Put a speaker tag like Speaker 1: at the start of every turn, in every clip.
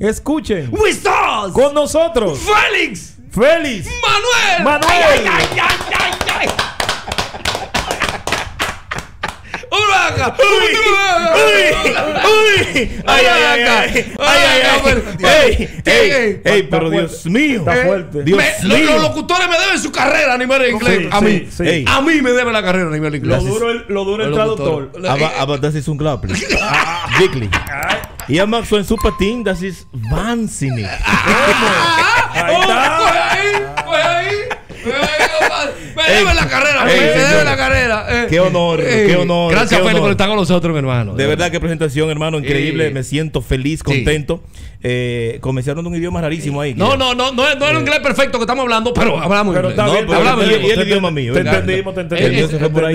Speaker 1: Escuchen.
Speaker 2: With us.
Speaker 1: Con nosotros.
Speaker 2: Félix.
Speaker 1: Félix.
Speaker 2: Manuel.
Speaker 1: Manuel.
Speaker 2: Ay, ay, ay, ay, ay. ¡Uraca!
Speaker 1: ¡Uy! ¡Ay, ¡Ey! Pero Dios mío.
Speaker 3: Está fuerte.
Speaker 1: Dios mío.
Speaker 2: Los locutores me deben su carrera a nivel de inglés.
Speaker 1: Sí,
Speaker 2: a mí.
Speaker 1: sí, sí.
Speaker 2: A mí me debe la carrera a nivel de inglés.
Speaker 1: Lo duro el traductor.
Speaker 4: Aber das ist unglaublich. Wirklich. Ihr macht so ein super Ding, das ist wahnsinnig.
Speaker 1: Ahí está.
Speaker 2: Pues ahí. Me debe la carrera. Me debe la carrera.
Speaker 4: Qué honor, qué honor.
Speaker 2: Gracias,
Speaker 4: qué
Speaker 2: Félix, por
Speaker 4: honor.
Speaker 2: estar con nosotros, mi hermano.
Speaker 4: De verdad, qué presentación, hermano, increíble. Me siento feliz, contento. Comenzaron de un idioma rarísimo ahí.
Speaker 2: No es el inglés perfecto que estamos hablando, pero hablamos
Speaker 1: Pero
Speaker 2: inglés.
Speaker 1: está bien,
Speaker 2: hablamos
Speaker 4: y
Speaker 2: inglés.
Speaker 4: el idioma mío.
Speaker 1: Te entendimos. Te entendimos.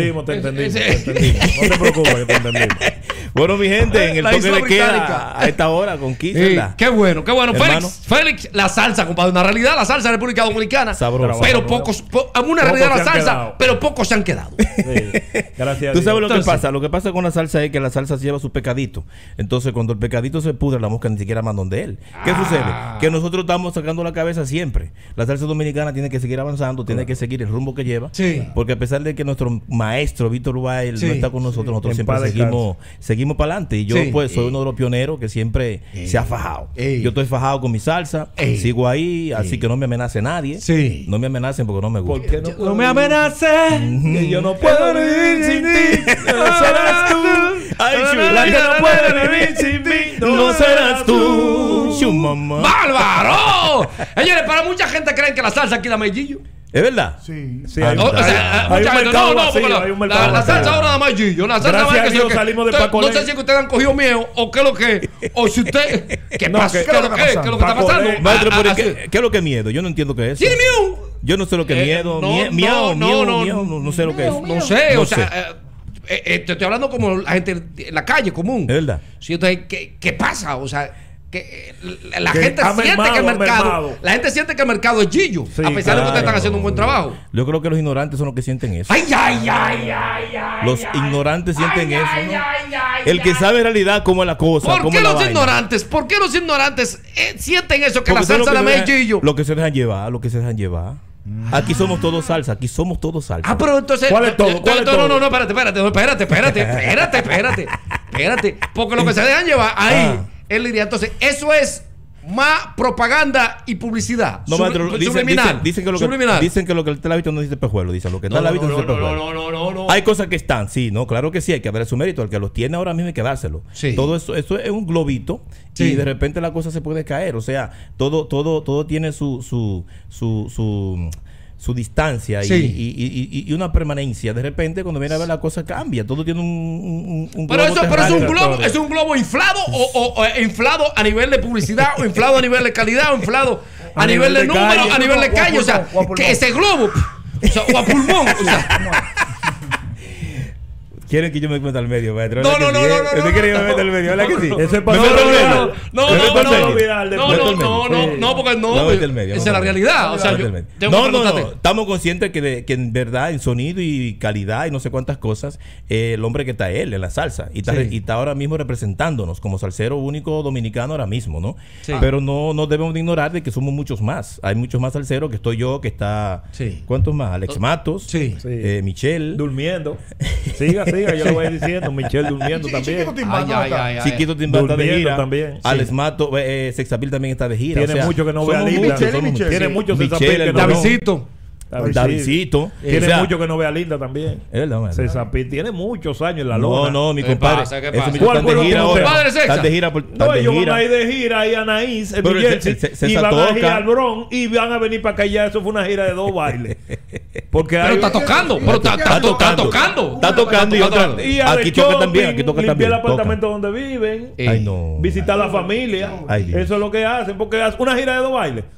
Speaker 1: No te preocupes, te entendimos.
Speaker 4: Bueno, mi gente, en el
Speaker 2: La
Speaker 4: toque
Speaker 2: isla
Speaker 4: de queda
Speaker 2: británica.
Speaker 4: a esta hora con Kiss,
Speaker 2: Sí,
Speaker 4: ¿verdad?
Speaker 2: qué bueno.
Speaker 4: Hermano.
Speaker 2: Félix, la salsa, compadre. Una realidad, la salsa de República Dominicana.
Speaker 4: Sabroso.
Speaker 2: Pero pocos, una realidad
Speaker 1: se
Speaker 2: la
Speaker 1: han
Speaker 2: salsa,
Speaker 1: quedado.
Speaker 2: pero pocos se han quedado.
Speaker 1: Gracias.
Speaker 4: Tú sabes lo que
Speaker 2: Entonces-
Speaker 4: pasa. Lo que pasa con la salsa es que la salsa lleva su pecadito. Entonces, cuando el pecadito se pudre, la mosca ni siquiera manda donde él. ¿Qué sucede? Que nosotros estamos sacando la cabeza siempre. La salsa dominicana tiene que seguir avanzando, tiene que seguir el rumbo que lleva.
Speaker 2: Sí.
Speaker 4: Porque a pesar de que nuestro maestro Víctor Bail
Speaker 2: Sí.
Speaker 4: no está con nosotros, nosotros
Speaker 1: En
Speaker 4: siempre
Speaker 1: paz
Speaker 4: seguimos para adelante. Y yo,
Speaker 2: Sí.
Speaker 4: pues, soy uno de los pioneros que siempre se ha fajado. Yo estoy fajado con mi salsa, sigo ahí, así que no me amenace nadie.
Speaker 2: Sí.
Speaker 4: No me amenacen porque no me
Speaker 1: ¿Por
Speaker 4: gusta.
Speaker 1: qué
Speaker 2: No me amenaces.
Speaker 1: Que yo no puedo vivir sin ti. No serás tú.
Speaker 4: Ay,
Speaker 1: La que no puede vivir sin mí.
Speaker 4: No serás tú. Mamá.
Speaker 2: ¡Bárbaro! Señores, para mucha gente creen que la salsa aquí da mellillo.
Speaker 4: ¿Es verdad?
Speaker 3: Sí.
Speaker 1: Sí, hay
Speaker 2: O sea,
Speaker 1: hay
Speaker 2: mucha
Speaker 1: un
Speaker 2: gente,
Speaker 1: mercado
Speaker 2: no,
Speaker 1: vacío,
Speaker 2: porque
Speaker 1: hay un mercado
Speaker 2: la
Speaker 1: vacío.
Speaker 2: salsa ahora da mellillo. La salsa
Speaker 1: Gracias
Speaker 2: nada más
Speaker 1: a
Speaker 2: que
Speaker 1: Dios
Speaker 2: sí,
Speaker 1: salimos de
Speaker 2: usted-
Speaker 1: Pacolé.
Speaker 2: No sé si ustedes han cogido miedo o qué es lo que. O si usted. ¿Qué
Speaker 1: No,
Speaker 2: pasa?
Speaker 1: que-
Speaker 2: ¿Qué es lo que está pasando?
Speaker 1: Pacolé.
Speaker 4: Maestro, pero
Speaker 2: Así-
Speaker 4: ¿qué es lo que es miedo? Yo no entiendo qué es eso.
Speaker 2: ¿Tiene miedo?
Speaker 4: Yo no sé lo que es miedo. No sé lo que es.
Speaker 2: No sé,
Speaker 4: No
Speaker 2: o sea, te estoy hablando como la gente en la calle común.
Speaker 4: Es verdad.
Speaker 2: Sí, entonces, ¿qué pasa? O sea, que la
Speaker 1: Que
Speaker 2: gente
Speaker 1: ha
Speaker 2: siente
Speaker 1: mermado,
Speaker 2: que el
Speaker 1: ha
Speaker 2: mercado,
Speaker 1: mermado.
Speaker 2: la gente siente que el mercado es gillo,
Speaker 1: Sí,
Speaker 2: a pesar de que
Speaker 1: claro.
Speaker 2: ustedes están haciendo un buen trabajo.
Speaker 4: Yo creo que los ignorantes son los que sienten eso.
Speaker 2: Ay, ay, ay, ay, ay.
Speaker 4: Los ignorantes sienten eso,
Speaker 2: Ay,
Speaker 4: ¿no?
Speaker 2: ay, ay,
Speaker 4: El que
Speaker 2: ay.
Speaker 4: sabe en realidad cómo es la cosa,
Speaker 2: ¿Por
Speaker 4: cómo
Speaker 2: qué
Speaker 4: es la
Speaker 2: los
Speaker 4: vaina.
Speaker 2: ignorantes? ¿Por qué los ignorantes sienten eso que
Speaker 4: Porque
Speaker 2: la
Speaker 4: son los
Speaker 2: salsa
Speaker 4: que
Speaker 2: la
Speaker 4: se
Speaker 2: es gillo?
Speaker 4: Lo que se dejan llevar, lo que se dejan llevar. Aquí somos todos salsa, aquí somos todos salsa.
Speaker 2: Ah, pero entonces.
Speaker 1: ¿Cuál es todo? ¿Cuál es
Speaker 2: no,
Speaker 1: todo?
Speaker 2: no, espérate. Porque lo que se dejan llevar ahí, él diría, entonces, eso es más propaganda y publicidad.
Speaker 4: No, maestro,
Speaker 2: Subliminal.
Speaker 4: dicen que lo
Speaker 2: Subliminal.
Speaker 4: que está en la vista no dice pejuelo. Dicen lo que está en la vista no dice pejuelo.
Speaker 2: no.
Speaker 4: Hay cosas que están, sí, no, claro que sí, hay que ver su mérito. El que los tiene ahora mismo hay que dárselo.
Speaker 2: Sí.
Speaker 4: Todo eso es un globito
Speaker 2: Sí.
Speaker 4: y de repente la cosa se puede caer. O sea, todo tiene su distancia
Speaker 2: Sí.
Speaker 4: y una permanencia. De repente, cuando viene a ver la cosa cambia. Todo tiene un
Speaker 2: Pero
Speaker 4: globo
Speaker 2: eso es
Speaker 4: terráqueo.
Speaker 2: es un globo inflado o inflado a nivel de publicidad o inflado a nivel de calidad o inflado a nivel de número,
Speaker 1: calle.
Speaker 2: a nivel de calle. O sea,
Speaker 3: O a pulmón.
Speaker 2: que ese globo, o sea, o a pulmón. O sea,
Speaker 4: Quieren que yo me meta al medio, maestro.
Speaker 2: No,
Speaker 4: ¿Verdad
Speaker 2: no,
Speaker 4: que sí,
Speaker 2: no,
Speaker 4: eh?
Speaker 2: no,
Speaker 4: ¿Usted
Speaker 2: no,
Speaker 4: quiere que
Speaker 2: no,
Speaker 4: me meta al medio? ¿Verdad que sí?
Speaker 1: Ese es
Speaker 4: Me
Speaker 1: para
Speaker 4: meto al medio.
Speaker 2: no,
Speaker 4: Me meto al medio.
Speaker 1: viral.
Speaker 2: no, porque no,
Speaker 4: Me meto al medio.
Speaker 2: esa es la realidad. O sea, yo tengo que
Speaker 4: No,
Speaker 2: preguntarte.
Speaker 4: estamos conscientes que en verdad, en sonido y calidad y no sé cuántas cosas, el hombre que está él en la salsa y está ahora mismo representándonos como salsero único dominicano ahora mismo, ¿no?
Speaker 2: Sí.
Speaker 4: Pero no debemos de ignorar de que somos muchos más. Hay muchos más salseros, que estoy yo, que está...
Speaker 2: Sí.
Speaker 4: ¿Cuántos más? Alex Matos,
Speaker 2: Sí.
Speaker 4: Michelle,
Speaker 1: Durmiendo. Siga, yo lo voy diciendo. Michelle durmiendo también.
Speaker 4: Chiquito Timba está de
Speaker 1: Durmiendo
Speaker 4: gira.
Speaker 1: también.
Speaker 4: Alex Matos, Sexapil también está de gira.
Speaker 1: Tiene mucho que no ve a
Speaker 4: somos
Speaker 1: Linda.
Speaker 4: muchos, somos muchos.
Speaker 1: Tiene mucho
Speaker 4: Michelle,
Speaker 1: que no
Speaker 4: hermano.
Speaker 2: Davidcito.
Speaker 4: Davidcito.
Speaker 1: Tiene
Speaker 4: O sea,
Speaker 1: mucho que no ve a Linda también.
Speaker 4: es verdad, maestro.
Speaker 1: César Pil tiene muchos años en la
Speaker 4: No,
Speaker 1: lona.
Speaker 4: no, mi
Speaker 2: ¿Qué
Speaker 4: compadre.
Speaker 2: pasa? ¿Qué
Speaker 4: Esos
Speaker 2: pasa?
Speaker 4: muchachos
Speaker 1: ¿Cuál
Speaker 4: están
Speaker 1: fue
Speaker 4: de
Speaker 1: lo
Speaker 4: gira
Speaker 1: que
Speaker 4: ahora.
Speaker 1: usted-
Speaker 2: Padre Sexa.
Speaker 4: Están de gira.
Speaker 1: No, ellos van a ir de gira ahí a Anaís, en
Speaker 4: Pero
Speaker 1: New Jersey,
Speaker 4: se
Speaker 1: y van a
Speaker 4: toca.
Speaker 1: ir al Bronx y van a venir para acá. Ya eso fue una gira de 2 bailes. Porque
Speaker 2: Pero está tocando. Pero está tocando.
Speaker 4: Está tocando y otra.
Speaker 1: Y
Speaker 4: Aquí toca también, aquí toca
Speaker 1: limpiar
Speaker 4: también.
Speaker 1: el apartamento donde viven.
Speaker 4: Ay, no.
Speaker 1: Visitar a la familia.
Speaker 4: Ay, Dios.
Speaker 1: Eso es lo que hacen. Porque hacen una gira de 2 bailes.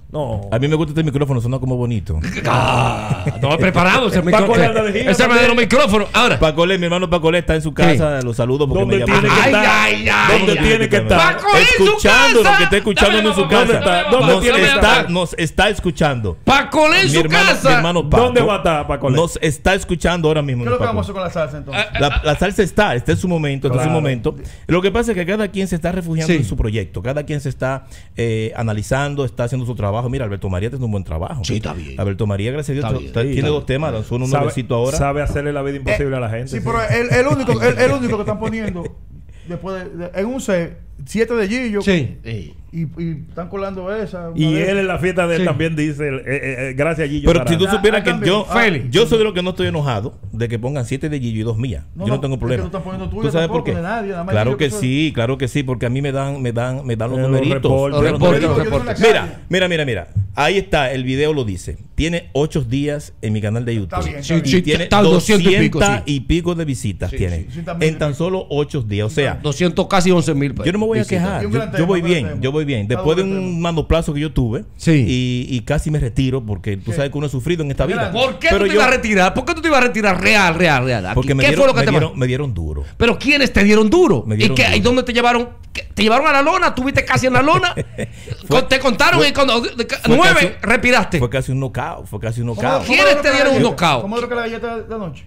Speaker 1: No.
Speaker 4: A mí me gusta este micrófono, suena como bonito.
Speaker 2: No he preparado ese micrófono.
Speaker 1: Paco le anda de gira
Speaker 2: Ese es
Speaker 1: también.
Speaker 2: el micrófono. Ahora.
Speaker 4: Pacolé, mi hermano Pacolé está en su casa, lo saludo porque
Speaker 1: ¿Dónde
Speaker 4: me
Speaker 1: tiene
Speaker 4: llamó.
Speaker 1: que
Speaker 2: Ay,
Speaker 1: estar?
Speaker 2: ay, ay,
Speaker 1: ¿Dónde
Speaker 2: ay.
Speaker 1: tiene que estar?
Speaker 2: Paco en su
Speaker 4: Escuchándonos,
Speaker 2: casa.
Speaker 4: que está escuchándonos en su
Speaker 2: Dame la
Speaker 4: casa.
Speaker 2: boca,
Speaker 1: ¿Dónde
Speaker 2: dame la
Speaker 1: tiene
Speaker 2: boca,
Speaker 1: que
Speaker 2: dame la
Speaker 1: estar?
Speaker 2: boca.
Speaker 4: Nos está escuchando.
Speaker 2: Paco en su
Speaker 4: Mi
Speaker 2: casa.
Speaker 4: hermano Paco
Speaker 1: ¿Dónde va a estar, Paco?
Speaker 4: nos está escuchando ahora mismo.
Speaker 3: ¿Qué es lo que
Speaker 4: Paco.
Speaker 3: vamos a hacer con la salsa entonces?
Speaker 4: La salsa está en su momento, está en su
Speaker 1: Claro.
Speaker 4: momento. Lo que pasa es que cada quien se está refugiando
Speaker 2: Sí.
Speaker 4: en su proyecto, cada quien se está analizando, está haciendo su trabajo. Mira, Alberto María tiene un buen trabajo.
Speaker 2: Sí, está bien.
Speaker 4: Alberto María, gracias a
Speaker 2: Está
Speaker 4: Dios,
Speaker 2: bien,
Speaker 4: tiene
Speaker 2: está
Speaker 4: dos temas, lanzó un nuevecito ahora.
Speaker 1: Sabe hacerle la vida imposible a la gente.
Speaker 3: Sí, pero el único que están poniendo después en un set 7 de Gillo.
Speaker 2: Sí.
Speaker 3: Y están colando esa.
Speaker 1: Y
Speaker 3: una de
Speaker 1: él en
Speaker 3: esas.
Speaker 1: la fiesta de él
Speaker 3: Sí.
Speaker 1: también dice, gracias a Gillo.
Speaker 4: Pero si tú
Speaker 1: Carano.
Speaker 4: supieras que
Speaker 3: también.
Speaker 2: Félix.
Speaker 4: yo soy de los que no estoy enojado de que pongan 7 de Gillo y 2 mías.
Speaker 3: No,
Speaker 4: Yo no
Speaker 3: no,
Speaker 4: tengo
Speaker 3: es que
Speaker 4: problema.
Speaker 3: tú estás poniendo
Speaker 4: ¿Tú
Speaker 3: tuya
Speaker 4: sabes por
Speaker 3: tampoco,
Speaker 4: qué?
Speaker 3: de nadie, nada más
Speaker 4: Claro
Speaker 3: Gillo
Speaker 4: que
Speaker 3: que soy.
Speaker 4: sí, claro que sí, porque a mí me dan los
Speaker 1: Los
Speaker 4: numeritos.
Speaker 1: reportes.
Speaker 2: Los reportes, los
Speaker 3: Yo
Speaker 2: reportes.
Speaker 3: soy la
Speaker 4: Mira. Ahí está, el video lo dice. Tiene 8 días en mi canal de YouTube.
Speaker 3: Está bien,
Speaker 2: Sí,
Speaker 3: está
Speaker 2: sí,
Speaker 3: bien.
Speaker 4: Tiene
Speaker 2: está
Speaker 4: 200
Speaker 2: 200
Speaker 4: y pico de visitas.
Speaker 3: Sí,
Speaker 4: tiene.
Speaker 3: sí, también.
Speaker 4: En tan solo 8 días. O sea,
Speaker 2: 200, casi 11,000 pesos.
Speaker 4: yo no me voy a
Speaker 2: Visitas.
Speaker 4: quejar.
Speaker 3: Y un
Speaker 4: Yo,
Speaker 3: gran
Speaker 4: yo
Speaker 3: tema,
Speaker 4: voy
Speaker 3: un gran
Speaker 4: bien,
Speaker 3: tema.
Speaker 4: yo voy bien.
Speaker 3: Está
Speaker 4: Después de
Speaker 3: buen
Speaker 4: un
Speaker 3: tema.
Speaker 4: manoplazo que yo tuve
Speaker 2: Sí.
Speaker 4: y casi me retiro porque tú sabes que uno ha sufrido en esta vida.
Speaker 3: Grande.
Speaker 2: ¿Por qué
Speaker 4: Pero
Speaker 2: tú te ibas a retirar? ¿Por qué tú te ibas a retirar real? Aquí.
Speaker 4: Porque
Speaker 2: ¿Qué fue lo que te
Speaker 4: me dieron duro.
Speaker 2: Pero ¿quiénes te dieron duro?
Speaker 4: Me dieron
Speaker 2: ¿Y qué?
Speaker 4: duro.
Speaker 2: ¿Y dónde te llevaron? ¿Qué? ¿Te llevaron a la lona? ¿Tuviste casi en la lona? ¿Te contaron y cuando 9 respiraste?
Speaker 4: Fue casi un knockout.
Speaker 3: ¿Cómo
Speaker 2: ¿Quiénes te dieron un
Speaker 3: galleta?
Speaker 2: knockout?
Speaker 3: ¿Cómo es lo que la galleta de anoche?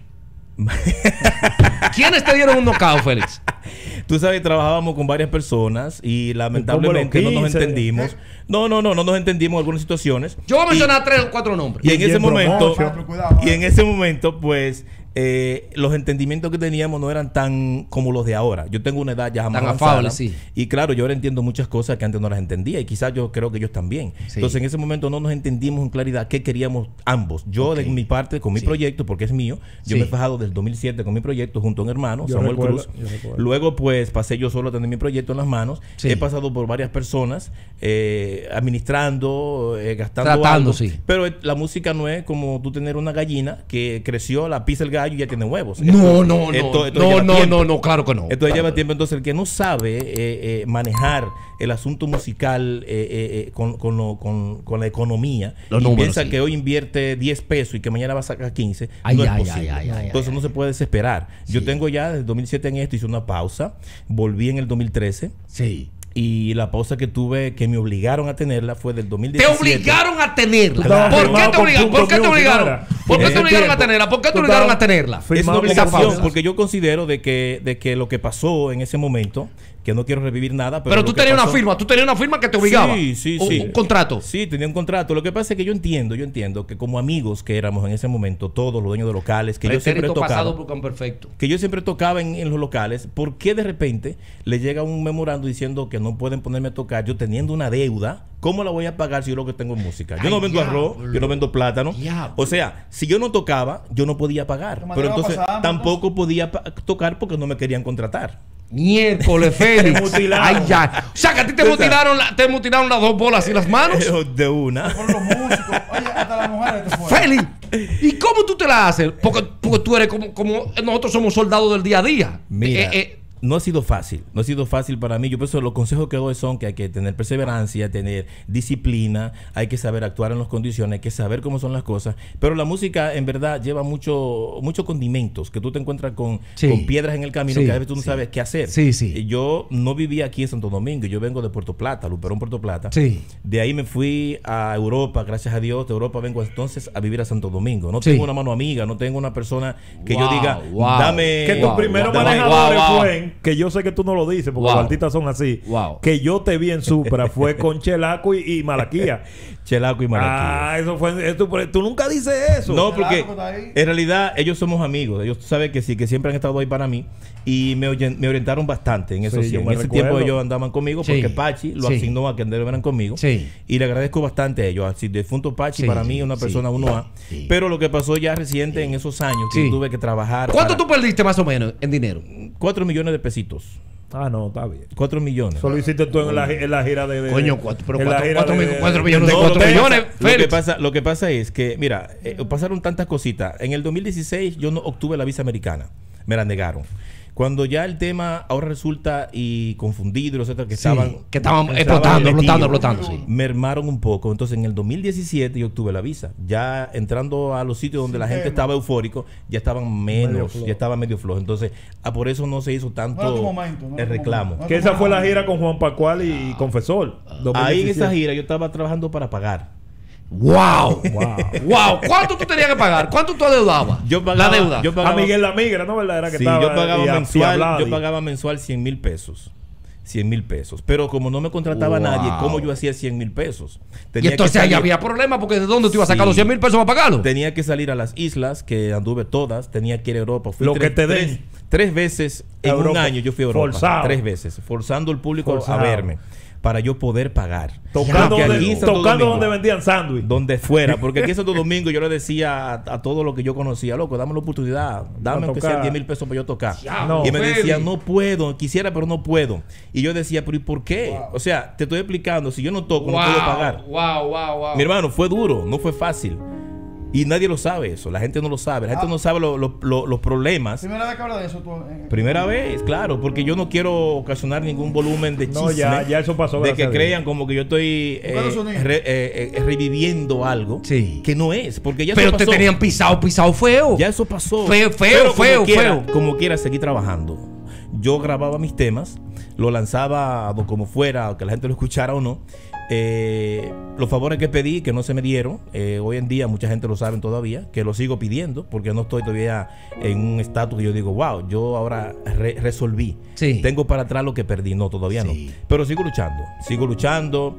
Speaker 2: ¿Quiénes te dieron un knockout, Félix?
Speaker 4: Tú sabes, trabajábamos con varias personas y lamentablemente no nos
Speaker 1: 15.
Speaker 4: entendimos. No nos entendimos en algunas situaciones.
Speaker 2: Yo voy a mencionar 3 o 4 nombres.
Speaker 4: Y en
Speaker 1: Y
Speaker 4: ese
Speaker 1: en
Speaker 4: momento,
Speaker 1: promotion.
Speaker 3: Cuidado,
Speaker 4: y en ese momento, pues, los entendimientos que teníamos no eran tan como los de ahora. Yo tengo una edad ya más
Speaker 2: Tan
Speaker 4: avanzada.
Speaker 2: afables, sí.
Speaker 4: Y claro, yo ahora entiendo muchas cosas que antes no las entendía. Y quizás yo creo que ellos también.
Speaker 2: Sí.
Speaker 4: Entonces, en ese momento no nos entendimos en claridad qué queríamos ambos. Yo,
Speaker 2: Ok.
Speaker 4: de mi parte, con mi
Speaker 2: Sí.
Speaker 4: proyecto, porque es mío, yo
Speaker 2: Sí.
Speaker 4: me he fajado del 2007 con mi proyecto junto a un hermano,
Speaker 1: Yo
Speaker 4: Samuel
Speaker 1: recuerdo,
Speaker 4: Cruz.
Speaker 1: yo recuerdo.
Speaker 4: Luego, pues, pasé yo solo a tener mi proyecto en las manos.
Speaker 2: Sí.
Speaker 4: He pasado por varias personas, administrando, gastando
Speaker 2: Tratando,
Speaker 4: algo.
Speaker 2: sí.
Speaker 4: Pero la música no es como tú tener una gallina que creció, la pisa el gallo y ya tiene huevos.
Speaker 2: No,
Speaker 4: Esto lleva tiempo.
Speaker 2: claro que no.
Speaker 4: Esto lleva tiempo. Entonces, el que no sabe manejar el asunto musical con la economía
Speaker 2: Los
Speaker 4: y
Speaker 2: números,
Speaker 4: piensa
Speaker 2: sí.
Speaker 4: que hoy invierte 10 pesos y que mañana va a sacar 15,
Speaker 2: Ay,
Speaker 4: no es
Speaker 2: ay,
Speaker 4: posible.
Speaker 2: ay, ay,
Speaker 4: Entonces,
Speaker 2: ay,
Speaker 4: no se puede desesperar. Yo tengo ya desde el 2007 en esto, hice una pausa, volví en el 2013.
Speaker 2: Sí.
Speaker 4: Y la pausa que tuve, que me obligaron a tenerla, fue del
Speaker 2: Te
Speaker 4: 2017.
Speaker 2: obligaron a tenerla.
Speaker 1: Claro.
Speaker 2: ¿Por qué
Speaker 1: Firmado
Speaker 2: te
Speaker 1: con
Speaker 2: obligaron? ¿Por qué te
Speaker 1: Punto
Speaker 2: obligaron?
Speaker 1: Music,
Speaker 2: ¿Por qué
Speaker 1: ahora.
Speaker 2: te obligaron a
Speaker 1: Ese
Speaker 2: tenerla? ¿Por qué te
Speaker 1: tiempo.
Speaker 2: obligaron a tenerla?
Speaker 4: Es una
Speaker 1: Firmado con
Speaker 4: obligación,
Speaker 1: pausas.
Speaker 4: porque yo considero de que lo que pasó en ese momento, que no quiero revivir nada, pero,
Speaker 2: Pero
Speaker 4: lo
Speaker 2: tú
Speaker 4: que
Speaker 2: tenías una
Speaker 4: pasó-
Speaker 2: firma. Tú tenías una firma que te obligaba.
Speaker 4: Sí.
Speaker 2: Un contrato.
Speaker 4: Sí, tenía un contrato. Lo que pasa es que yo entiendo que como amigos que éramos en ese momento, todos los dueños de locales, que yo siempre
Speaker 2: Pretérito pasado
Speaker 4: tocaba,
Speaker 2: por perfecto.
Speaker 4: que yo siempre tocaba en los locales, ¿por qué de repente le llega un memorando diciendo que no pueden ponerme a tocar yo teniendo una deuda? ¿Cómo la voy a pagar si yo lo que tengo es música? Yo
Speaker 2: Ay,
Speaker 4: no vendo
Speaker 2: diablo.
Speaker 4: arroz, yo no vendo plátano.
Speaker 2: Diablo.
Speaker 4: O sea, si yo no tocaba, yo no podía pagar.
Speaker 3: ¿Qué
Speaker 4: Pero
Speaker 3: manera va
Speaker 4: entonces
Speaker 3: pasando,
Speaker 4: tampoco podía tocar porque no me querían contratar.
Speaker 2: Miércoles, Félix.
Speaker 1: Te mutilaron.
Speaker 2: Ay, ya. O sea, que a ti te mutilaron las 2 bolas y las manos.
Speaker 4: De una.
Speaker 3: Por los músicos. Oye, hasta las mujeres te fueron.
Speaker 2: Félix, ¿y cómo tú te la haces? Porque tú eres como nosotros somos soldados del día a día.
Speaker 4: Mira, no ha sido fácil para mí. Yo pienso los consejos que doy son que hay que tener perseverancia, tener disciplina, hay que saber actuar en las condiciones, hay que saber cómo son las cosas. Pero la música en verdad lleva muchos condimentos que tú te encuentras con piedras en el camino
Speaker 2: Sí,
Speaker 4: que a veces tú no
Speaker 2: sí.
Speaker 4: sabes qué hacer.
Speaker 2: Sí.
Speaker 4: Yo no vivía aquí en Santo Domingo, yo vengo de Puerto Plata, Luperón, Puerto Plata.
Speaker 2: Sí.
Speaker 4: De ahí me fui a Europa, gracias a Dios. De Europa vengo entonces a vivir a Santo Domingo. No
Speaker 2: Sí.
Speaker 4: tengo una mano amiga, no tengo una persona que yo
Speaker 2: Wow,
Speaker 4: diga,
Speaker 2: wow.
Speaker 4: dame...
Speaker 1: Que tus primeros
Speaker 2: wow,
Speaker 1: manejadores
Speaker 2: wow.
Speaker 1: fue, que yo sé que tú no lo dices, porque
Speaker 2: Wow.
Speaker 1: los artistas son así,
Speaker 2: Wow.
Speaker 1: que yo te vi en Supra, fue con Chelaco y Malaquía.
Speaker 4: Chelaco y Malaquía.
Speaker 1: Ah, eso fue, tú nunca dices eso.
Speaker 4: No, porque
Speaker 3: Chelaco está ahí.
Speaker 4: en realidad ellos somos amigos. Ellos saben que sí, que siempre han estado ahí para mí. Y me orientaron bastante en eso.
Speaker 1: Sí,
Speaker 4: Sí,
Speaker 1: yo
Speaker 4: en
Speaker 1: me
Speaker 4: ese
Speaker 1: recuerdo.
Speaker 4: tiempo ellos andaban conmigo
Speaker 2: Sí.
Speaker 4: porque Pachi lo
Speaker 2: Sí.
Speaker 4: asignó a que anduvieran conmigo.
Speaker 2: Sí.
Speaker 4: Y le agradezco bastante a ellos. Así, defunto Pachi
Speaker 2: Sí,
Speaker 4: para mí
Speaker 2: sí,
Speaker 4: es una
Speaker 2: sí.
Speaker 4: persona 1A.
Speaker 2: Sí.
Speaker 4: Pero lo que pasó ya reciente en esos años, que
Speaker 2: Sí.
Speaker 4: yo tuve que trabajar.
Speaker 2: ¿Cuánto
Speaker 4: para
Speaker 2: tú perdiste más o menos en dinero?
Speaker 4: 4 millones de pesitos.
Speaker 1: Ah, no, está bien.
Speaker 4: 4 millones.
Speaker 1: Solo hiciste tú en la gira de...
Speaker 2: Coño, pero
Speaker 1: en la gira
Speaker 2: 4
Speaker 1: de-
Speaker 2: millones de
Speaker 1: No,
Speaker 2: 4
Speaker 1: lo que
Speaker 2: millones.
Speaker 1: pasa-
Speaker 4: Lo que pasa es que, mira, pasaron tantas cositas. En el 2016 yo no obtuve la visa americana. Me la negaron. Cuando ya el tema ahora resulta y confundido, etcétera, que
Speaker 2: Sí,
Speaker 4: estaban
Speaker 2: que estaban
Speaker 4: metidos,
Speaker 2: explotando, sí.
Speaker 4: mermaron un poco. Entonces en el 2017 yo obtuve la visa. Ya entrando a los sitios donde la gente estaba eufórico, ya estaban ya estaba medio flojo. Entonces, por eso no se hizo tanto
Speaker 3: No era tu momento, no era
Speaker 4: el
Speaker 3: tu
Speaker 4: reclamo.
Speaker 3: momento.
Speaker 1: Que esa fue la gira con Juan Pascual y Confesor.
Speaker 4: Ahí en
Speaker 1: 2017.
Speaker 4: esa gira yo estaba trabajando para pagar.
Speaker 2: ¡Wow! ¡Wow! ¿Cuánto tú tenías que pagar? ¿Cuánto tú adeudabas?
Speaker 4: Yo pagaba,
Speaker 2: la deuda.
Speaker 4: yo
Speaker 1: A
Speaker 4: pagaba,
Speaker 1: Miguel la Migra, ¿no? ¿Verdad? Era que
Speaker 4: sí,
Speaker 1: estaba
Speaker 4: yo pagaba
Speaker 1: y a
Speaker 4: mensual,
Speaker 1: Vladi.
Speaker 4: yo pagaba mensual 100,000 pesos. 100,000 pesos. Pero como no me contrataba
Speaker 2: Wow.
Speaker 4: nadie, ¿cómo yo hacía 100,000 pesos?
Speaker 2: Y
Speaker 4: Tenía que
Speaker 2: entonces ahí
Speaker 4: salir-
Speaker 2: había problemas porque ¿de dónde tú ibas a sacar
Speaker 4: Sí.
Speaker 2: los 100,000 pesos para pagarlo?
Speaker 4: Tenía que salir a las islas, que anduve todas, tenía que ir a Europa. Fui
Speaker 1: Lo que te den.
Speaker 4: tres veces en
Speaker 1: Europa.
Speaker 4: un año yo fui a Europa.
Speaker 1: Forzado.
Speaker 4: 3 veces, forzando al público
Speaker 1: Forzado.
Speaker 4: a verme, para yo poder pagar.
Speaker 1: Tocando,
Speaker 4: Porque
Speaker 1: donde,
Speaker 4: aquí en Santo
Speaker 1: tocando
Speaker 4: Domingo,
Speaker 1: donde vendían sándwich.
Speaker 4: donde fuera, porque aquí en Santo Domingo yo le decía a todo lo que yo conocía, loco, dame la oportunidad, dame
Speaker 1: Para
Speaker 4: aunque sea
Speaker 1: tocar.
Speaker 4: 10,000 pesos para yo tocar.
Speaker 1: No,
Speaker 4: y me
Speaker 2: Feli.
Speaker 4: decía, no puedo, quisiera, pero no puedo. Y yo decía, pero ¿y por qué? O sea, te estoy explicando, si yo no toco, no puedo pagar.
Speaker 2: Wow.
Speaker 4: Mi hermano, fue duro, no fue fácil. Y nadie lo sabe eso, la gente no lo sabe, la gente no sabe los problemas.
Speaker 3: Primera vez que hablas de eso tú.
Speaker 4: Primera vez, claro, porque yo no quiero ocasionar ningún volumen de chisme.
Speaker 1: No, ya eso pasó.
Speaker 4: De
Speaker 1: gracias
Speaker 4: que
Speaker 1: a Dios.
Speaker 4: crean como que yo estoy
Speaker 3: Estados Unidos.
Speaker 4: reviviendo algo
Speaker 2: Sí.
Speaker 4: que no es, porque ya
Speaker 2: Pero
Speaker 4: eso
Speaker 2: te
Speaker 4: pasó.
Speaker 2: tenían pisado feo.
Speaker 4: Ya eso pasó.
Speaker 2: Feo,
Speaker 4: Pero
Speaker 2: feo.
Speaker 4: Como quiera, seguir trabajando. Yo grababa mis temas, lo lanzaba como fuera, que la gente lo escuchara o no. Los favores que pedí, que no se me dieron, hoy en día mucha gente lo sabe todavía, que lo sigo pidiendo, porque no estoy todavía en un estatus que yo digo, wow, yo ahora resolví.
Speaker 2: Sí.
Speaker 4: Tengo para atrás lo que perdí. No, todavía
Speaker 2: Sí.
Speaker 4: no. Pero sigo luchando.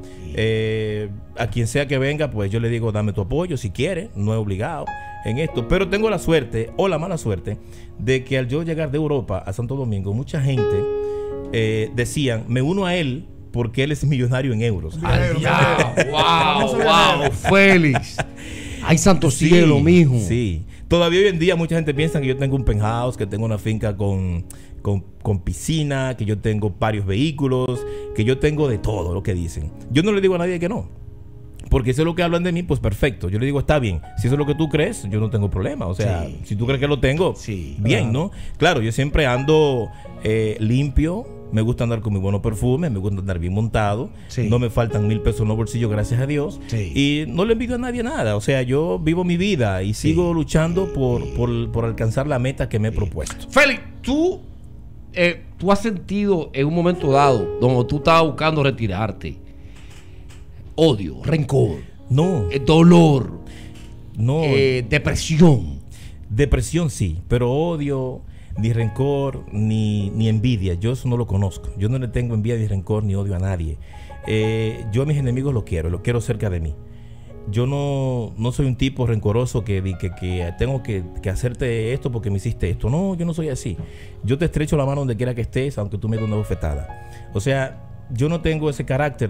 Speaker 4: A quien sea que venga, pues yo le digo, dame tu apoyo si quieres, no es obligado en esto. Pero tengo la suerte, o la mala suerte, de que al yo llegar de Europa a Santo Domingo, mucha gente decían, me uno a él porque él es millonario en euros.
Speaker 2: Ay, ya.
Speaker 3: Famoso
Speaker 2: Wow, Félix. Ay, santo cielo, mijo.
Speaker 4: Sí. Todavía hoy en día mucha gente piensa que yo tengo un penthouse, que tengo una finca con piscina, que yo tengo varios vehículos, que yo tengo de todo lo que dicen. Yo no le digo a nadie que no. Porque eso es lo que hablan de mí, pues perfecto. Yo le digo, está bien. Si eso es lo que tú crees, yo no tengo problema. O sea,
Speaker 2: Sí.
Speaker 4: si tú crees que lo tengo,
Speaker 2: Sí.
Speaker 4: bien, ¿no? Claro, yo siempre ando limpio. Me gusta andar con mi buenos perfumes, me gusta andar bien montado.
Speaker 2: Sí.
Speaker 4: No me faltan 1,000 pesos en los bolsillos, gracias a Dios.
Speaker 2: Sí.
Speaker 4: Y no le envidio a nadie nada. O sea, yo vivo mi vida y sigo luchando por alcanzar la meta que me he propuesto.
Speaker 2: Félix, tú has sentido en un momento dado, donde tú estabas buscando retirarte, odio, rencor,
Speaker 4: No,
Speaker 2: dolor,
Speaker 4: no.
Speaker 2: depresión.
Speaker 4: Depresión sí, pero odio, ni rencor, ni envidia. Yo eso no lo conozco. Yo no le tengo envidia, ni rencor, ni odio a nadie. Yo a mis enemigos los quiero cerca de mí. Yo no soy un tipo rencoroso que tengo que hacerte esto porque me hiciste esto. No, yo no soy así. Yo te estrecho la mano donde quiera que estés, aunque tú me des una bofetada. O sea, yo no tengo ese carácter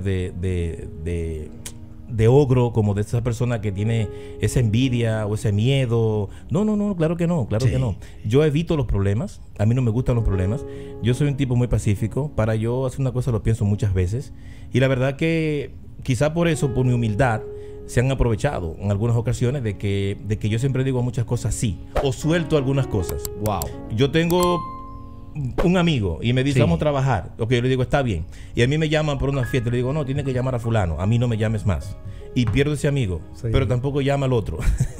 Speaker 4: de ogro, como de esa persona que tiene esa envidia o ese miedo. No, claro que no,
Speaker 2: Sí.
Speaker 4: que no. Yo evito los problemas, a mí no me gustan los problemas. Yo soy un tipo muy pacífico, para yo hacer una cosa lo pienso muchas veces. Y la verdad que quizá por eso, por mi humildad, se han aprovechado en algunas ocasiones de que yo siempre digo muchas cosas sí, o suelto algunas cosas.
Speaker 2: Wow.
Speaker 4: Yo tengo un amigo y me dice,
Speaker 2: Sí.
Speaker 4: vamos a trabajar. Ok, yo le digo, está bien. Y a mí me llaman por una fiesta. Le digo, no, tienes que llamar a fulano. A mí no me llames más. Y pierdo ese amigo.
Speaker 1: Sí.
Speaker 4: Pero tampoco llama al otro.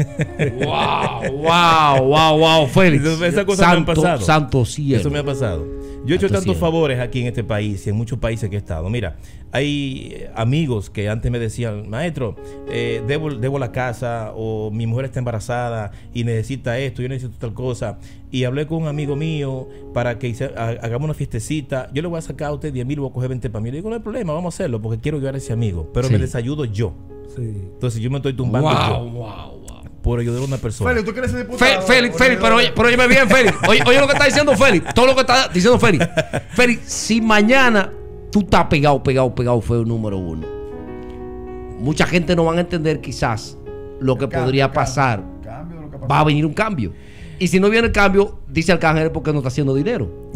Speaker 2: Wow, Félix.
Speaker 4: Esas cosas me han pasado.
Speaker 2: Santo cielo.
Speaker 4: Eso me ha pasado. Yo he hecho
Speaker 2: Santo
Speaker 4: tantos
Speaker 2: cielo.
Speaker 4: favores aquí en este país y en muchos países que he estado. Mira, hay amigos que antes me decían, maestro, debo la casa, o mi mujer está embarazada y necesita esto, yo necesito tal cosa. Y hablé con un amigo mío para que hagamos una fiestecita. Yo le voy a sacar a usted 10,000, voy a coger 20 para mí. Le digo, no hay problema, vamos a hacerlo porque quiero ayudar a ese amigo. Pero
Speaker 2: Sí.
Speaker 4: me desayudo yo.
Speaker 1: Sí.
Speaker 4: Entonces yo me estoy tumbando yo
Speaker 2: Wow.
Speaker 4: por ayudar a una persona.
Speaker 3: Félix, ¿tú quieres ser diputado?
Speaker 2: Félix, pero óyeme bien, Félix. Oye lo que está diciendo Félix. Todo lo que está diciendo Félix. Félix, si mañana tú estás pegado, fue el número 1. Mucha gente no van a entender quizás lo que podría pasar.
Speaker 3: Cambio de lo que pasó.
Speaker 2: Va a venir un cambio. Y si no viene el cambio, dice Arcángel, porque no está haciendo dinero.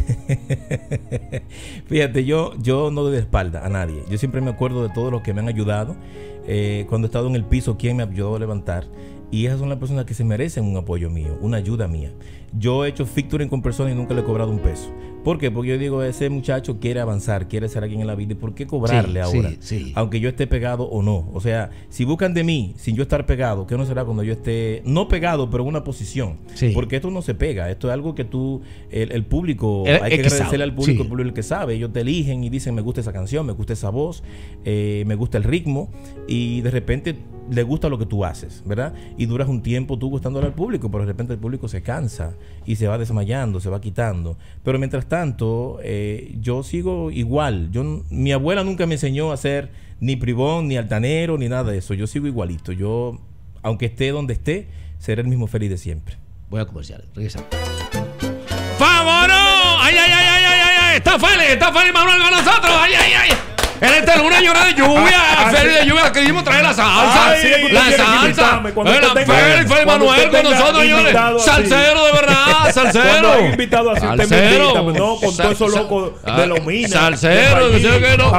Speaker 4: Fíjate, yo no doy de espalda a nadie. Yo siempre me acuerdo de todos los que me han ayudado. Cuando he estado en el piso, quién me ayudó a levantar. Y esas son las personas que se merecen un apoyo mío, una ayuda mía. Yo he hecho featuring con personas y nunca le he cobrado un peso. ¿Por qué? Porque yo digo, ese muchacho quiere avanzar, quiere ser alguien en la vida. ¿Y por qué cobrarle ahora? Aunque yo esté pegado o no. O sea, si buscan de mí sin yo estar pegado, ¿qué no será cuando yo esté, no pegado, pero en una posición? Porque esto no se pega. Esto es algo que tú, el público, hay que agradecerle al público, el público el que sabe. Ellos te eligen y dicen, me gusta esa canción, me gusta esa voz, me gusta el ritmo. Y de repente le gusta lo que tú haces, ¿verdad? Y duras un tiempo tú gustándole al público, pero de repente el público se cansa y se va desmayando, se va quitando. Pero mientras tanto, yo sigo igual. Mi abuela nunca me enseñó a ser ni bribón, ni altanero, ni nada de eso. Yo sigo igualito. Yo, aunque esté donde esté, seré el mismo feliz de siempre.
Speaker 2: Voy a comercial. Regresamos. ¡Vámonos! ¡Ay, ay, ay, ay, ay, ay! ¡Está Félix Manuel con nosotros! ¡Ay, ay, ay! En esta luna llena de lluvia, Félix de lluvia, querimos traer la salsa. La salsa. Félix Manuel con nosotros, señores. Salsero, de verdad, salsero.
Speaker 1: Cuando invitado así, usted me invita, no con todo eso loco de los minas.
Speaker 2: Salsero, que no.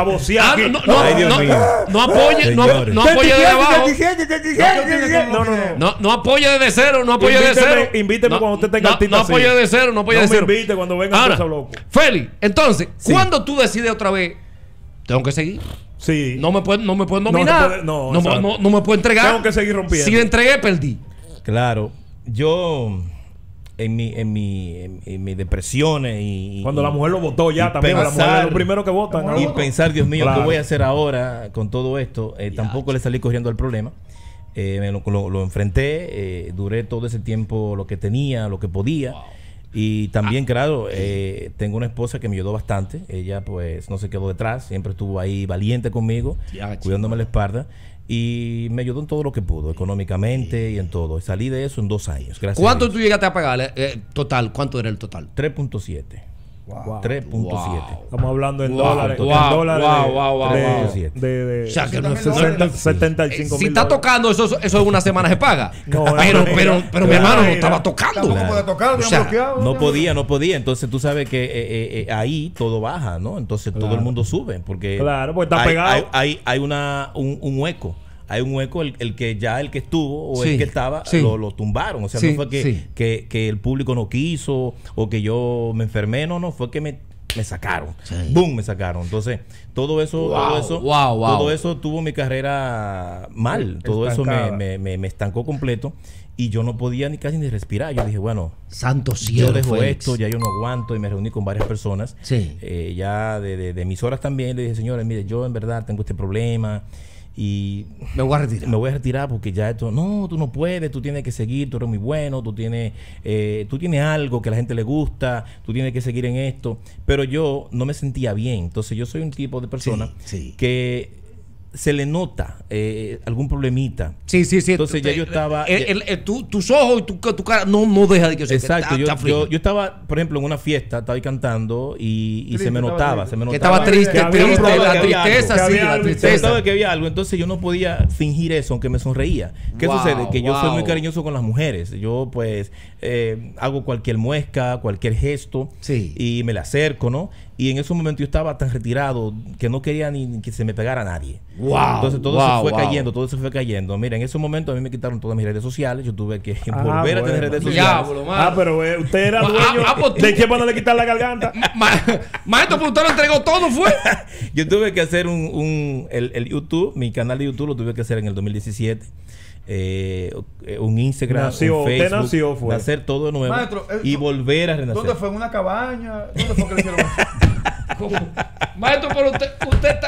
Speaker 2: No apoye, no apoye desde abajo. No apoye desde cero, no apoye desde cero.
Speaker 1: Invíteme cuando usted tenga artista.
Speaker 2: No apoye desde cero, no apoye desde cero.
Speaker 1: No me invite cuando venga todo eso loco.
Speaker 2: Félix, entonces, ¿cuándo tú decides otra vez? Tengo que seguir.
Speaker 1: Sí.
Speaker 2: No me pueden nominar. No me puedo entregar.
Speaker 1: Tengo que seguir rompiendo.
Speaker 2: Si le entregué, perdí.
Speaker 4: Claro. Yo, en mi depresiones y
Speaker 1: cuando la mujer lo votó ya también. La mujer es lo primero que votan.
Speaker 4: Y pensar, Dios mío, ¿qué voy a hacer ahora con todo esto? Tampoco le salí corriendo al problema. Lo enfrenté. Duré todo ese tiempo lo que tenía, lo que podía. Wow. Y también, claro, tengo una esposa que me ayudó bastante. Ella, pues, no se quedó detrás. Siempre estuvo ahí valiente conmigo, cuidándome la espalda. Y me ayudó en todo lo que pudo, económicamente y en todo. Salí de eso en 2 años. Gracias.
Speaker 2: ¿Cuánto tú llegaste a pagar total? ¿Cuánto era el total?
Speaker 4: 3.7. Wow. 3.7.
Speaker 1: Wow. Estamos hablando en dólares. En dólares. De 75,000.
Speaker 2: Si está tocando, eso en una semana se paga. Pero mi hermano no estaba tocando.
Speaker 4: No podía. Entonces tú sabes que ahí todo baja, ¿no? Entonces todo el mundo sube. Porque
Speaker 1: claro, pues está pegado.
Speaker 4: Hay un hueco. Hay un hueco, el que estuvo o el que estaba, lo tumbaron. O sea, no fue que el público no quiso o que yo me enfermé, no, fue que me sacaron. ¡Bum! Me sacaron. Entonces, todo eso tuvo mi carrera mal. Todo eso me estancó completo. Y yo no podía casi ni respirar. Yo dije, bueno,
Speaker 2: santo cielo,
Speaker 4: yo dejo esto, ya yo no aguanto. Y me reuní con varias personas. Ya de emisoras también. Le dije, señores, mire, yo en verdad tengo este problema. Y
Speaker 2: me voy a retirar
Speaker 4: porque ya esto, no, tú no puedes, tú tienes que seguir, tú eres muy bueno, tú tienes algo que a la gente le gusta, tú tienes que seguir en esto. Pero yo no me sentía bien. Entonces yo soy un tipo de persona que se le nota algún problemita.
Speaker 2: Sí.
Speaker 4: Entonces ya yo estaba...
Speaker 2: tus ojos y tu cara no deja de que se...
Speaker 4: Exacto. Yo estaba, por ejemplo, en una fiesta, estaba ahí cantando y se me notaba.
Speaker 2: Que estaba triste, la tristeza, la tristeza.
Speaker 4: Que había algo. Entonces yo no podía fingir eso, aunque me sonreía. ¿Qué sucede? Que yo soy muy cariñoso con las mujeres. Yo, pues, hago cualquier muesca, cualquier gesto y me le acerco, ¿no? Y en ese momento yo estaba tan retirado que no quería ni que se me pegara a nadie. Entonces todo se fue cayendo. Mira, en ese momento a mí me quitaron todas mis redes sociales. Yo tuve que volver a tener redes sociales.
Speaker 1: Pero usted era dueño de que para no le quitar la garganta.
Speaker 2: Maestro, pero usted lo entregó todo, ¿fue?
Speaker 4: Yo tuve que hacer el YouTube, mi canal de YouTube lo tuve que hacer en el 2017. Un Instagram, un Facebook, hacer todo de nuevo. Maestro, y volver a renacer.
Speaker 3: ¿Dónde fue? ¿En una cabaña? ¿Dónde fue que le hicieron eso?
Speaker 2: Maestro, pero usted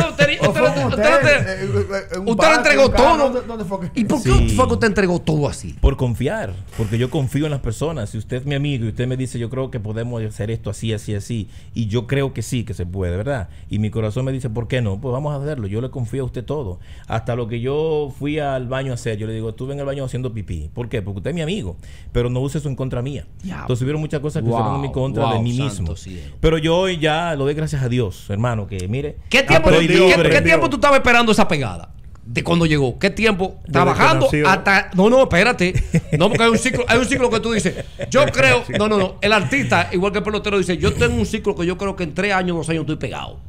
Speaker 2: lo entregó todo. ¿Y por qué fue que usted entregó todo así?
Speaker 4: Por confiar, porque yo confío en las personas. Si usted es mi amigo y usted me dice, yo creo que podemos hacer esto así, y yo creo que sí, que se puede, ¿verdad? Y mi corazón me dice, ¿por qué no? Pues vamos a hacerlo. Yo le confío a usted todo. Hasta lo que yo fui al baño a hacer, yo le digo, estuve en el baño haciendo pipí. ¿Por qué? Porque usted es mi amigo, pero no use eso en contra mía. Entonces hubieron muchas cosas que fueron en mi contra de mí mismo. Pero yo hoy ya lo doy gracias a Dios, hermano, que mire.
Speaker 2: ¿Qué tiempo tú estabas esperando esa pegada? De cuando llegó, ¿qué tiempo? Trabajando hasta... No, espérate. No, porque hay un ciclo que tú dices, yo creo... No. El artista, igual que el pelotero, dice, yo tengo un ciclo que yo creo que en 3 años, 2 años estoy pegado.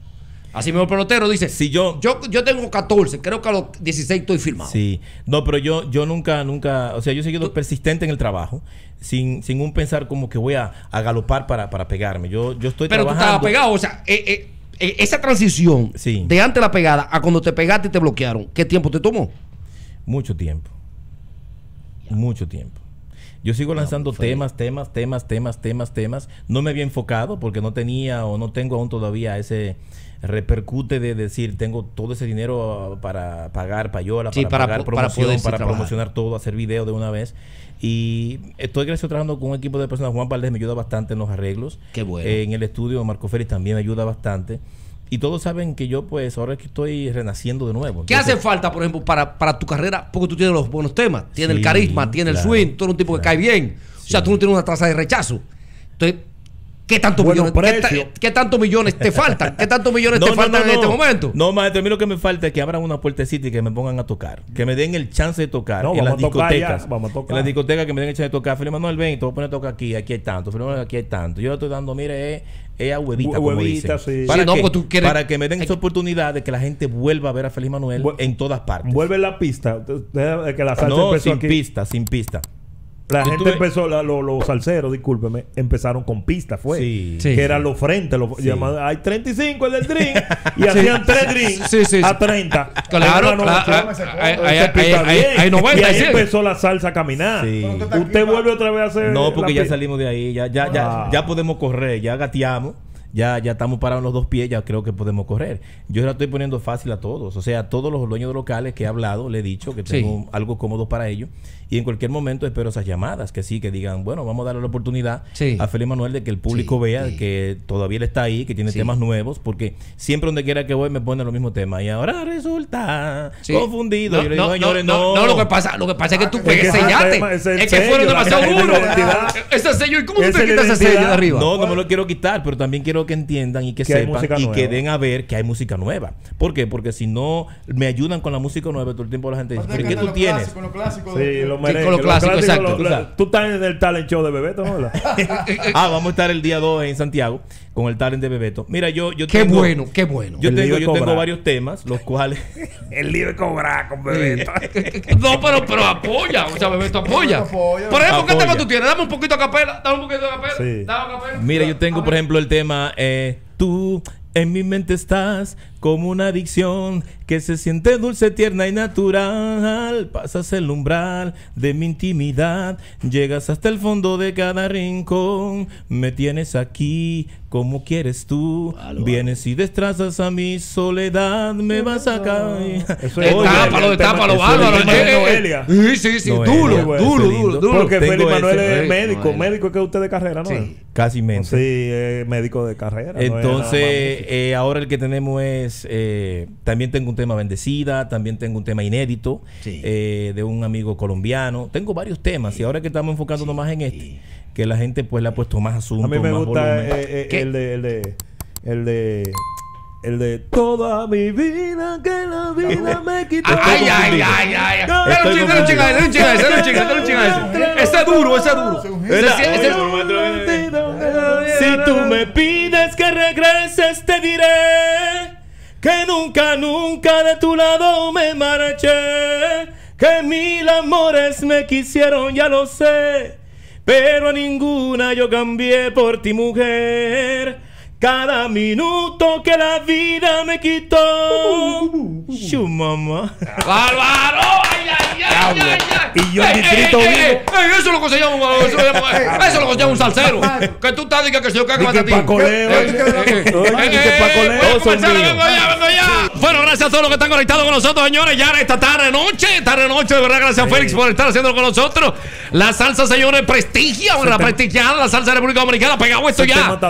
Speaker 2: Así mismo el pelotero dice,
Speaker 4: si yo
Speaker 2: tengo 14, creo que a los 16 estoy firmado.
Speaker 4: Sí, no, pero yo nunca, o sea, yo he seguido persistente en el trabajo, sin un pensar como que voy a galopar para pegarme. Yo estoy
Speaker 2: pero
Speaker 4: trabajando.
Speaker 2: Tú estabas pegado, o sea, esa transición de antes la pegada a cuando te pegaste y te bloquearon, ¿qué tiempo te tomó?
Speaker 4: Mucho tiempo. Mucho tiempo. Yo sigo lanzando temas. No me había enfocado porque no tenía o no tengo aún todavía ese repercute de decir, tengo todo ese dinero para pagar payola, para pagar promoción, para promocionar todo, hacer video de una vez. Y estoy trabajando con un equipo de personas. Juan Valdés me ayuda bastante en los arreglos.
Speaker 2: Qué bueno.
Speaker 4: En el estudio, Marco Félix también me ayuda bastante. Y todos saben que yo, pues, ahora es que estoy renaciendo de nuevo.
Speaker 2: ¿Qué hace falta, por ejemplo, para tu carrera? Porque tú tienes los buenos temas. Tienes el carisma, tienes el swing. Tú eres un tipo que cae bien. O sea, tú no tienes una tasa de rechazo. Entonces, ¿qué tantos millones te faltan? ¿Qué tantos millones te faltan en este momento?
Speaker 4: No, maestro, a mí lo que me falta es que abran una puertecita y que me pongan a tocar. Que me den el chance de tocar en las discotecas. En las discotecas que me den el chance de tocar. Felipe Manuel, ven, te voy a poner a tocar aquí hay tanto. Felipe Manuel, aquí hay tanto. Yo le estoy dando, mire, a huevita, como dicen.
Speaker 1: Sí.
Speaker 4: Para que me den esa oportunidad de que la gente vuelva a ver a Felipe Manuel en todas partes.
Speaker 1: Vuelve la pista. Que la salsa
Speaker 4: no,
Speaker 1: empezó
Speaker 4: sin pista.
Speaker 1: La gente empezó, los salseros, discúlpeme, empezaron con pistas, que eran los frentes, llamados, hay 35 el del drink, y hacían 3 drinks a 30.
Speaker 2: Claro, hay 90.
Speaker 1: Y ahí empezó la salsa a caminar. Usted vuelve otra vez a hacer.
Speaker 4: No, porque ya salimos de ahí, ya podemos correr, ya gateamos. Ya estamos parados en los 2 pies, ya creo que podemos correr. Yo la estoy poniendo fácil a todos. O sea, a todos los dueños de locales que he hablado, le he dicho que tengo algo cómodo para ellos. Y en cualquier momento espero esas llamadas, que que digan, bueno, vamos a darle la oportunidad a Felipe Manuel de que el público vea que todavía él está ahí, que tiene temas nuevos, porque siempre donde quiera que voy me ponen los mismos temas. Y ahora resulta confundido. Yo le digo, señores, no.
Speaker 2: Lo que pasa es que tú sellaste. Es que fueron demasiado duros. Ese sello, ¿y cómo tú te quitas ese sello de arriba?
Speaker 4: No me lo quiero quitar, pero también quiero que entiendan y que sepan y que den a ver que hay música nueva. ¿Por qué? Porque si no me ayudan con la música nueva, todo el tiempo la gente dice, ¿pero qué tú tienes?
Speaker 3: Con lo clásico.
Speaker 2: Con lo clásico, exacto.
Speaker 1: Tú estás en el talent show de Bebeto, ¿no?
Speaker 4: Vamos a estar el día 2 en Santiago con el talent de Bebeto. Mira, yo
Speaker 2: qué
Speaker 4: tengo...
Speaker 2: bueno, qué bueno.
Speaker 4: Yo tengo varios temas, los cuales...
Speaker 1: El lío de cobrar con Bebeto.
Speaker 2: No, pero apoya. O sea, Bebeto apoya. Por ejemplo, ¿qué tema tú tienes? Dame un poquito a capela.
Speaker 4: Mira, yo tengo, por ejemplo, el tema... Tú en mi mente estás como una adicción que se siente dulce, tierna y natural. Pasas el umbral de mi intimidad, llegas hasta el fondo de cada rincón. Me tienes aquí como quieres tú. Vienes y destrozas a mi soledad. Me vas a caer.
Speaker 2: Tápalo, bárbaro. Sí, duro.
Speaker 1: Porque Felipe Manuel es médico que usted de carrera, ¿no?
Speaker 4: Casi
Speaker 1: Sí, médico de carrera.
Speaker 4: Entonces, ahora el que tenemos es también tengo un tema Bendecida, también tengo un tema inédito de un amigo colombiano. Tengo varios temas y ahora que estamos enfocándonos más en que la gente pues le ha puesto más asunto.
Speaker 1: A mí me gusta el de toda mi vida que la vida me quitó.
Speaker 2: Ay. Dale un chinga. Ese es duro.
Speaker 4: Si tú me pides que regreses, te diré que nunca de tu lado me marché, que 1000 amores me quisieron, ya lo sé, pero a ninguna yo cambié por ti, mujer. Cada minuto que la vida me quitó. Mamá.
Speaker 2: ¡Bárbaro! ¡Ay!
Speaker 1: Y yo en distrito vivo.
Speaker 2: Eso es lo que se llama un salsero. Que tú estás diciendo que se yo cago a ti. Bueno, gracias a todos los que están conectados con nosotros, señores. Ya esta tarde noche, de verdad, gracias a Félix por estar haciéndolo con nosotros. La salsa, señores, prestigia, la prestigiada, la salsa de República Dominicana. Pegado esto ya.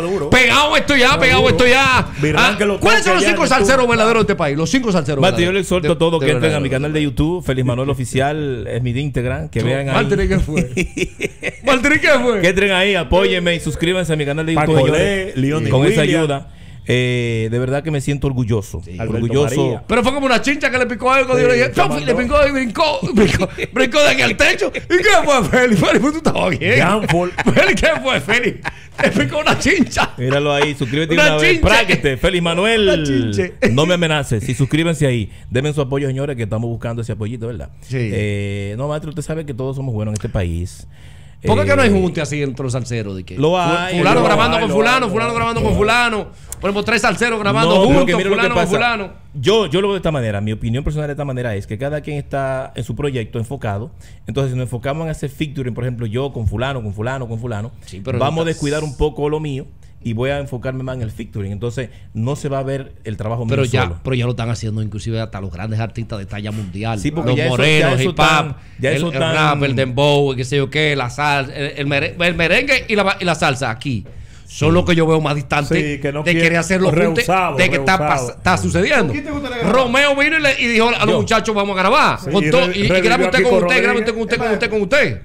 Speaker 2: ¿Cuáles son los 5 salseros verdaderos de este país? Los 5 salseros verdaderos.
Speaker 4: Yo les exhorto a todos que entren a mi canal de YouTube, Félix Manuel Oficial, es mi Instagram, que vean ahí.
Speaker 2: Martín, ¿qué fue?
Speaker 4: Que entren ahí, apóyenme y suscríbanse a mi canal de YouTube, señores, con esa ayuda. De verdad que me siento orgulloso.
Speaker 2: Sí.
Speaker 4: Orgulloso.
Speaker 2: Pero fue como una chincha que le picó algo. Sí, le picó y brincó de aquí al techo. ¿Y qué fue, Félix? Félix, tú estabas bien. Félix, ¿qué fue, Félix? Le picó una chincha.
Speaker 4: Míralo ahí, suscríbete una vez. Prácate, Félix Manuel. No me amenaces. Si suscríbanse ahí, denme su apoyo, señores, que estamos buscando ese apoyito, ¿verdad?
Speaker 2: Sí.
Speaker 4: No, maestro, usted sabe que todos somos buenos en este país.
Speaker 2: ¿Por qué que no hay junte así entre los salseros? De que
Speaker 4: lo hay.
Speaker 2: Fulano grabando con fulano, fulano grabando con fulano. Por ejemplo, 3 salseros grabando juntos, fulano con fulano.
Speaker 4: Yo lo veo de esta manera. Mi opinión personal de esta manera es que cada quien está en su proyecto enfocado. Entonces, si nos enfocamos en hacer featuring, por ejemplo, yo con fulano, sí, vamos a descuidar un poco lo mío y voy a enfocarme más en el featuring. Entonces, no se va a ver el trabajo mío solo.
Speaker 2: Pero ya lo están haendo inclusive hasta los grandes artistas de talla mundial.
Speaker 4: Sí, porque
Speaker 2: los
Speaker 4: ya
Speaker 2: morenos, hip hop,
Speaker 4: el
Speaker 2: rap, el dembow, qué sé yo qué, la salsa, el merengue y la salsa aquí. Son los que yo veo más distantes de querer hacerlo juntos, de que está sucediendo. Romeo vino y dijo a los muchachos, vamos a grabar. Y grabe usted con usted, grabe usted con usted.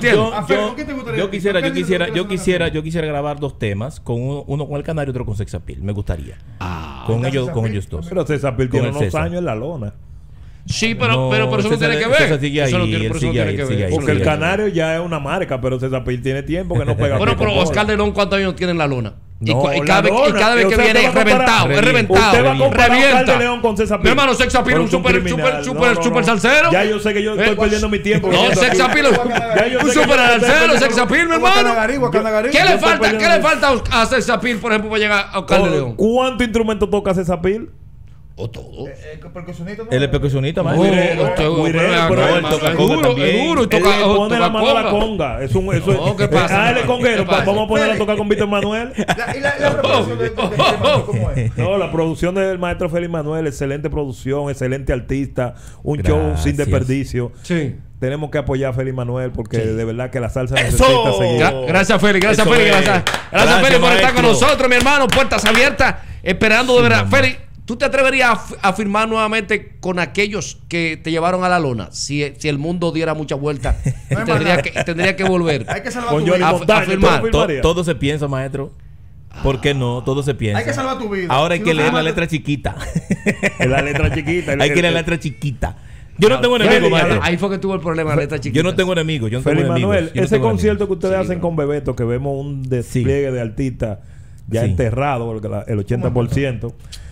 Speaker 4: Yo quisiera grabar 2 temas, uno con el Canario y otro con Sex Appeal. Me gustaría. Con ellos dos.
Speaker 1: Pero Sex Appeal tiene unos años en la lona.
Speaker 2: Sí, pero eso no tiene que ver. Eso no tiene que ver.
Speaker 1: Porque el Canario ya es una marca, pero Sex Appeal tiene tiempo que no pega.
Speaker 2: Bueno, pero Oscar de León, ¿cuántos años tiene en la lona? Y cada vez que viene es reventado.
Speaker 1: Usted va a comparar a Oscar de León con Sex Appeal.
Speaker 2: Mi hermano, Sex Appeal es un super salsero.
Speaker 1: Ya yo sé que yo estoy perdiendo mi tiempo.
Speaker 2: No, Sex Appeal es un super salsero, Sex Appeal, mi hermano. ¿Qué le falta a Sex Appeal, por ejemplo, para llegar a Oscar de León?
Speaker 1: ¿Cuántos instrumentos toca Sex Appeal?
Speaker 2: O todo.
Speaker 4: El percusionista, más.
Speaker 1: Él toca conga también. Él pone la mano a la conga.
Speaker 2: ¿Qué pasa?
Speaker 1: Él es conguero. Vamos a ponerla a tocar con Víctor Manuel.
Speaker 3: ¿La producción de cómo es?
Speaker 1: No, la producción del maestro Félix Manuel, excelente producción, excelente artista, un show sin desperdicio.
Speaker 2: Sí.
Speaker 1: Tenemos que apoyar a Félix Manuel porque de verdad que la salsa necesita seguir.
Speaker 2: Gracias, Félix. Gracias, Félix, por estar con nosotros, mi hermano. Puertas abiertas, esperando de verdad. Félix, ¿tú te atreverías a firmar nuevamente con aquellos que te llevaron a la lona? Si el mundo diera mucha vuelta, tendría que volver.
Speaker 3: Hay que salvar
Speaker 2: a firmar.
Speaker 4: Todo se piensa, maestro. ¿Por qué no? Todo se piensa.
Speaker 3: Hay que salvar tu vida.
Speaker 4: Ahora hay que leer la letra chiquita.
Speaker 1: La letra chiquita.
Speaker 4: Hay que leer la letra chiquita. Yo no tengo enemigos, maestro.
Speaker 2: Ahí fue que tuvo el problema la letra chiquita.
Speaker 4: Yo no tengo enemigos.
Speaker 1: Félix Manuel, ese concierto que ustedes hacen con Bebeto, que vemos un despliegue de artistas ya enterrado, el 80%.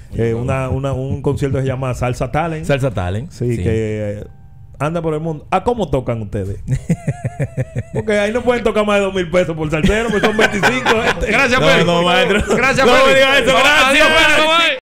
Speaker 1: Un concierto que se llama Salsa Talent.
Speaker 4: Salsa Talent.
Speaker 1: Sí, que anda por el mundo. ¿Cómo tocan ustedes? Porque ahí no pueden tocar más de 2,000 pesos por salsero, pues son 25.
Speaker 2: Gracias, Félix.
Speaker 4: No, maestro.
Speaker 2: Gracias, Félix.
Speaker 4: Gracias.